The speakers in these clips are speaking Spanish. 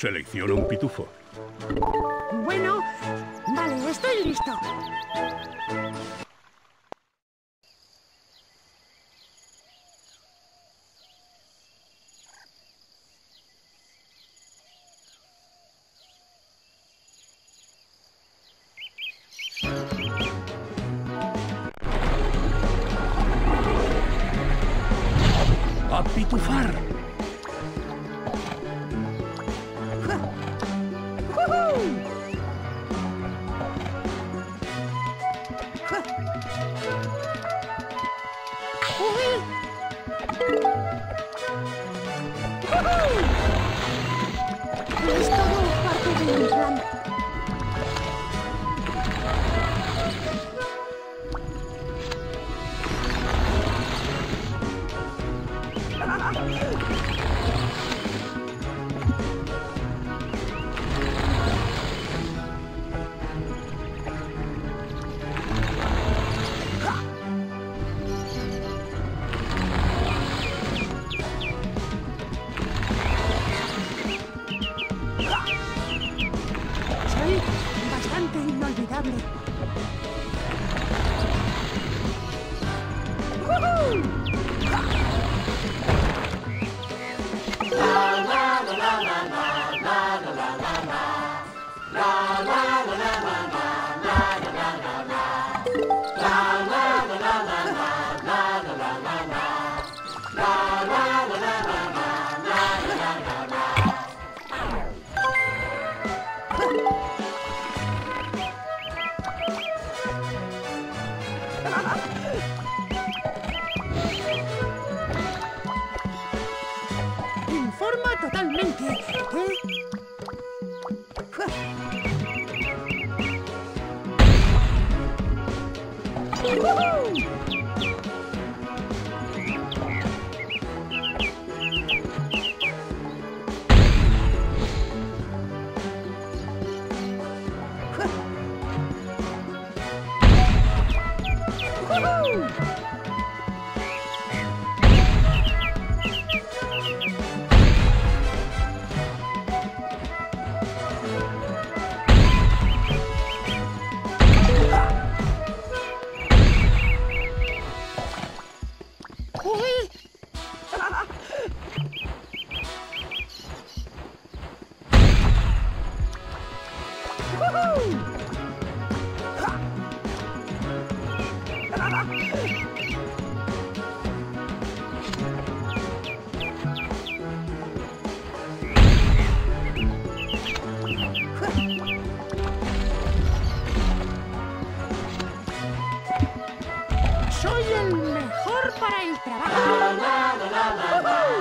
Selecciona un pitufo. Bueno, vale, estoy listo. ¡A pitufar! Es todo parte de mi plan. Soy bastante inolvidable. Informa totalmente. Soy el mejor para el trabajo.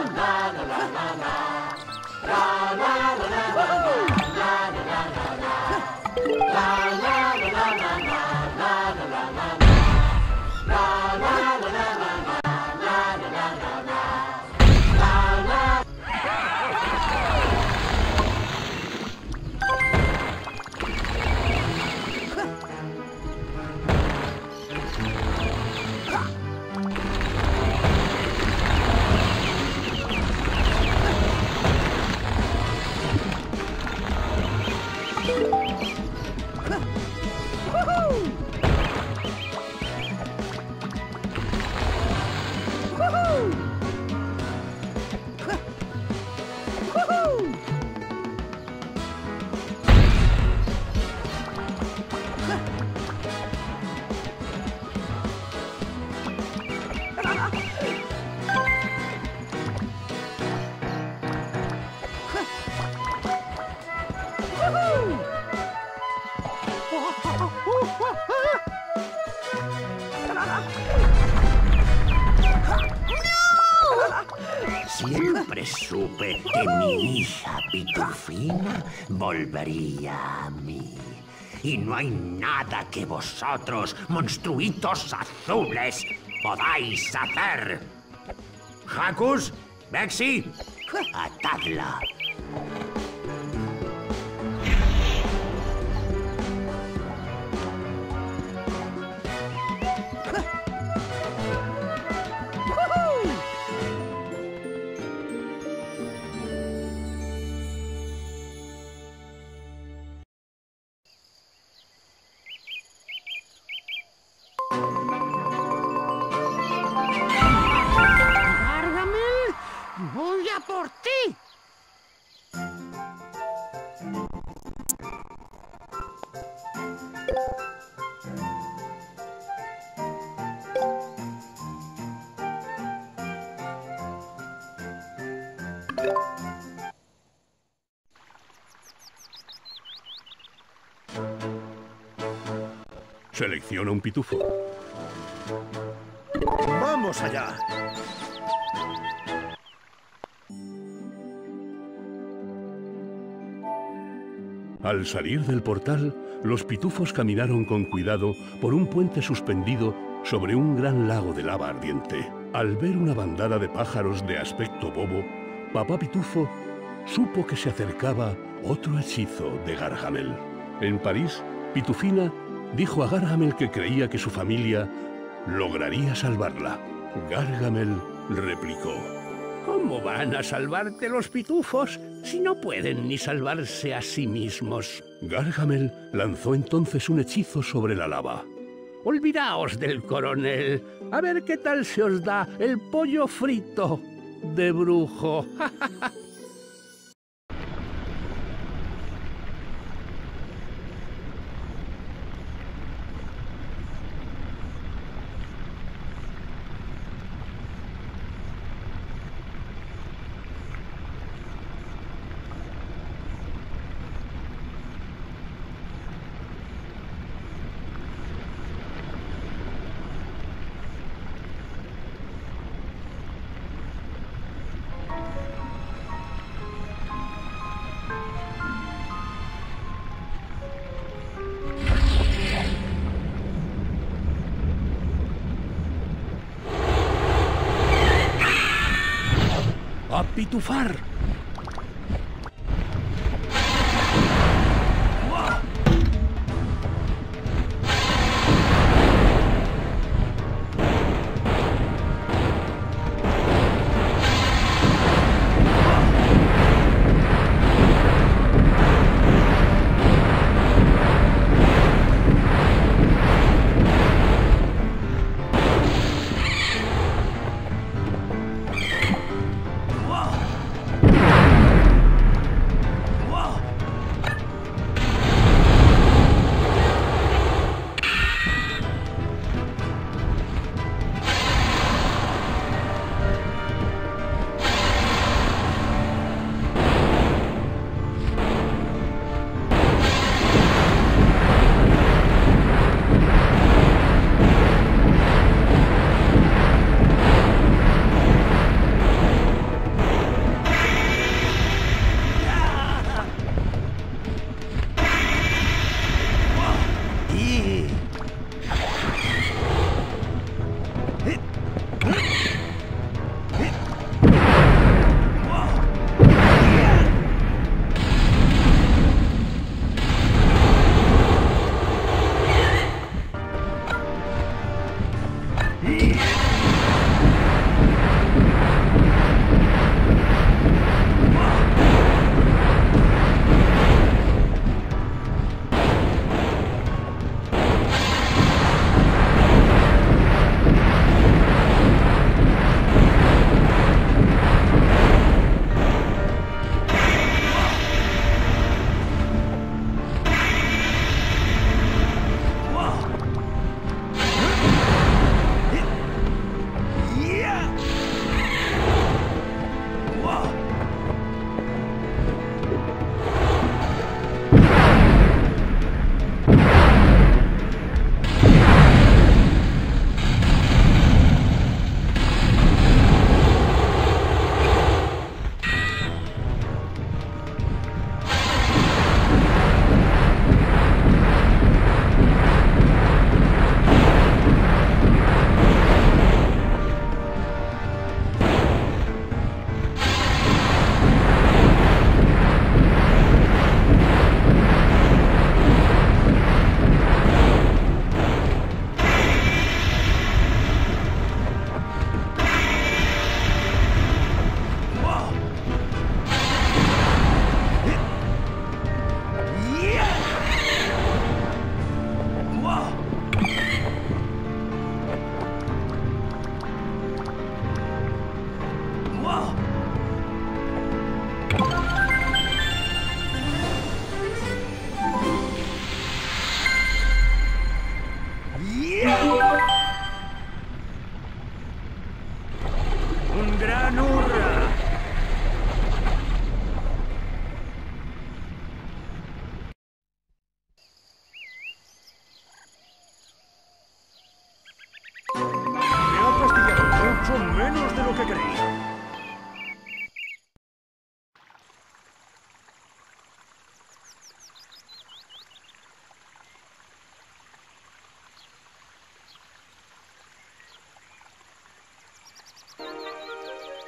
Siempre supe que mi hija Pitufina volvería a mí. Y no hay nada que vosotros, monstruitos azules, podáis hacer. Jacus, Bexy, atadla. Selecciona un pitufo. ¡Vamos allá! Al salir del portal, los pitufos caminaron con cuidado por un puente suspendido sobre un gran lago de lava ardiente. Al ver una bandada de pájaros de aspecto bobo, Papá Pitufo supo que se acercaba otro hechizo de Gargamel. En París, Pitufina dijo a Gargamel que creía que su familia lograría salvarla. Gargamel replicó: ¿Cómo van a salvarte los pitufos si no pueden ni salvarse a sí mismos? Gargamel lanzó entonces un hechizo sobre la lava. Olvidaos del coronel. A ver qué tal se os da el pollo frito de brujo. ¡A pitufar!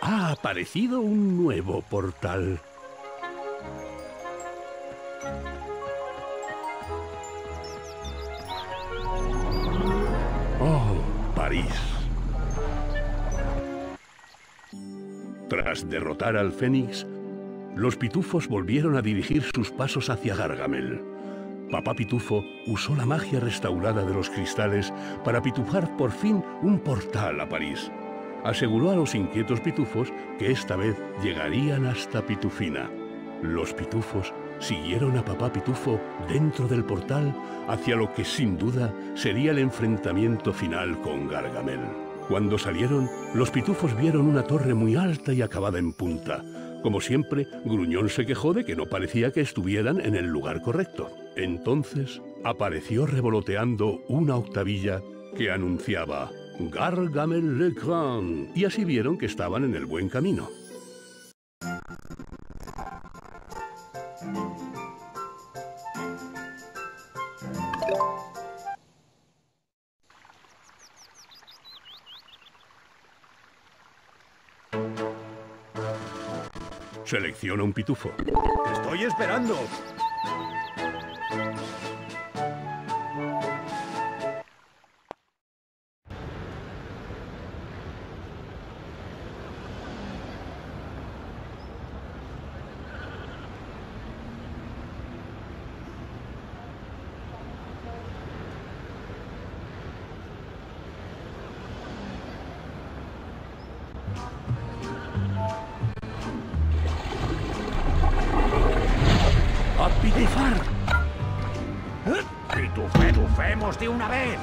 Ha aparecido un nuevo portal. Oh, París. Tras derrotar al Fénix, los pitufos volvieron a dirigir sus pasos hacia Gargamel. Papá Pitufo usó la magia restaurada de los cristales para pitufar por fin un portal a París. Aseguró a los inquietos pitufos que esta vez llegarían hasta Pitufina. Los pitufos siguieron a Papá Pitufo dentro del portal hacia lo que sin duda sería el enfrentamiento final con Gargamel. Cuando salieron, los pitufos vieron una torre muy alta y acabada en punta. Como siempre, Gruñón se quejó de que no parecía que estuvieran en el lugar correcto. Entonces, apareció revoloteando una octavilla que anunciaba Gargamel le Grand, y así vieron que estaban en el buen camino. Selecciona un pitufo. ¡Te estoy esperando! ¡A pitufar! ¡Pitufemos de una vez!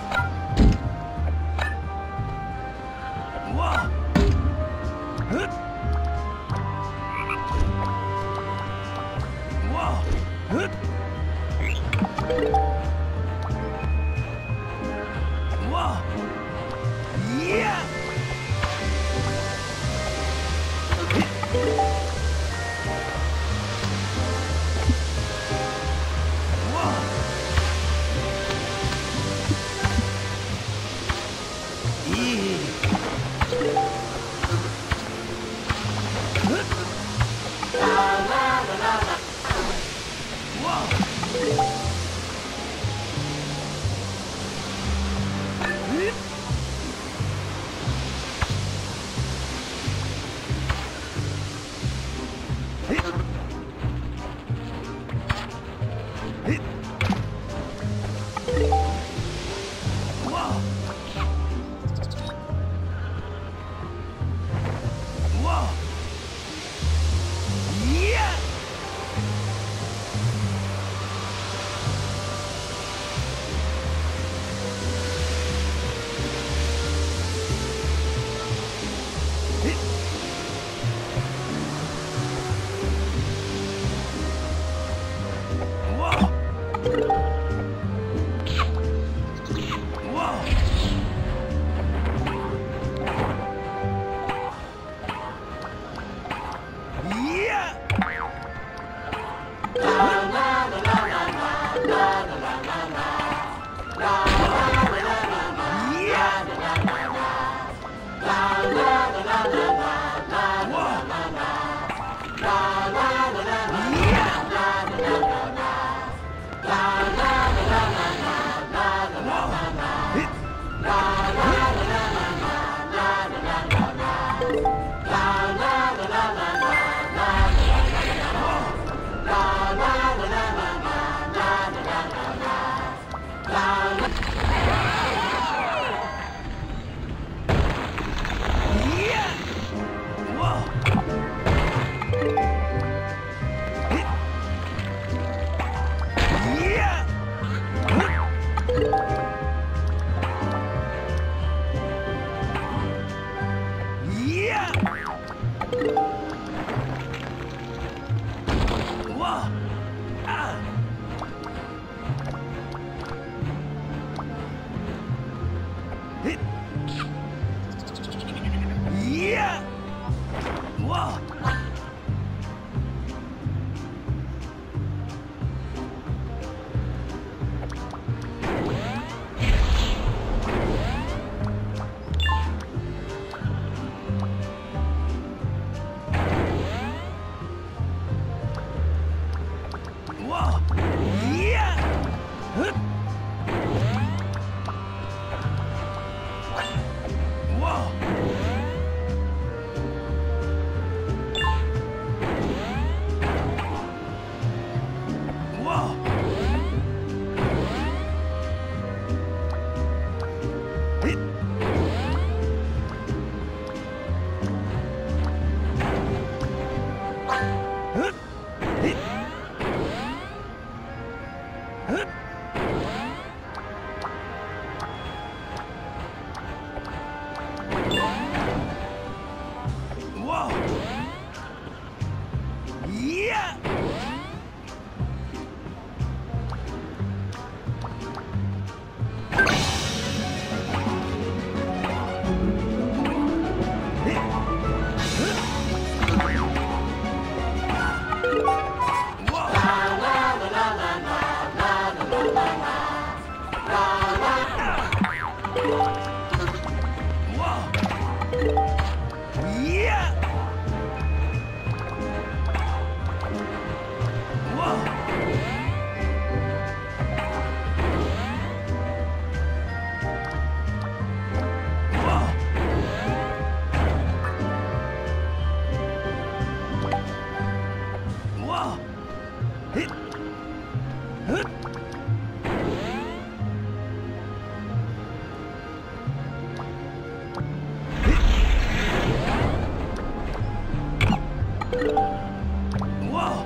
¡Wow!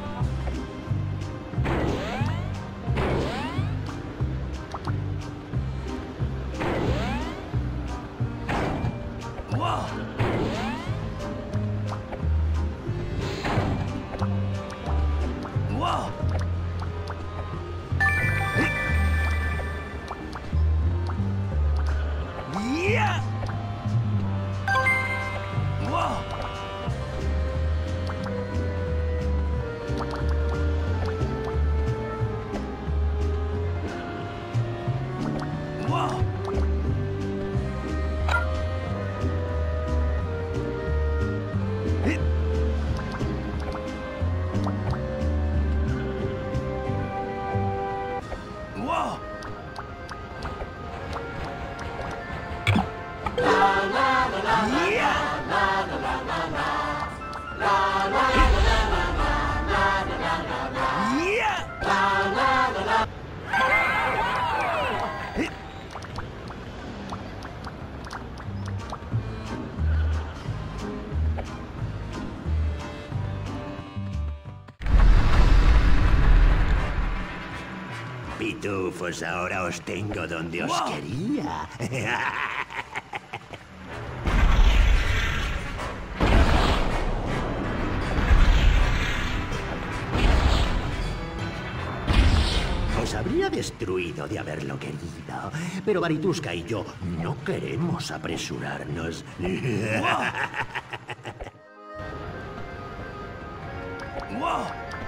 ¡Wow! ¡Wow! ¡Yeah! ¡Wow! ¡Wow! ¡Wow! Pitufos, ahora os tengo donde os quería. Os habría destruido de haberlo querido, pero Barituska y yo no queremos apresurarnos. ¡Wow!